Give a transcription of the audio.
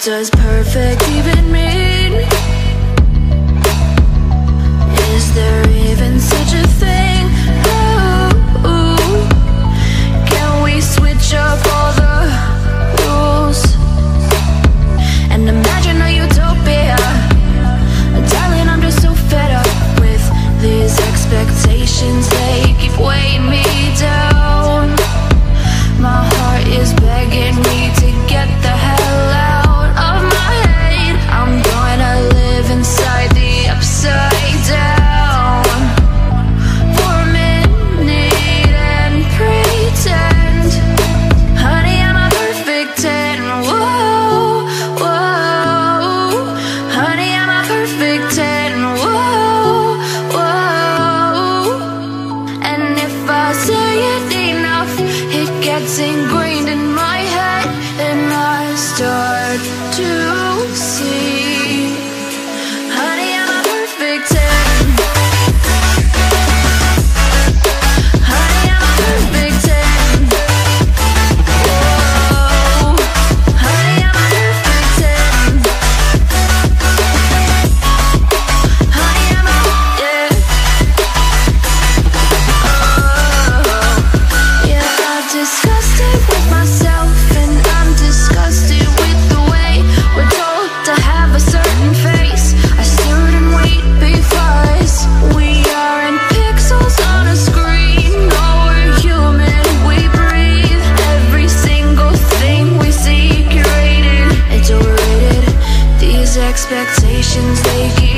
does perfect even mean? Is there even such a thing? Ooh, can we switch up all the rules and imagine a utopia? Darling, I'm just so fed up with these expectations. They keep weighing me down. My heart is begging me to get the hell out of my head. I'm gonna live inside the upside down for a minute and pretend, honey, I'm a perfect 10. Whoa, whoa, honey, I'm a perfect 10. Whoa, whoa, and if I say it enough, it gets ingrained in my head, and I start to see, honey, I'm a perfect 10. Honey, I'm a perfect 10. Whoa, honey, I'm a perfect 10. Honey, I'm a, yeah. Yeah, I've discussed it with myself, and I'm disgusted with the way we're told to have a certain face, a certain weight, because we aren't pixels on a screen. No, we're human, we breathe. Every single thing we see curated, it's overrated. These expectations, they keep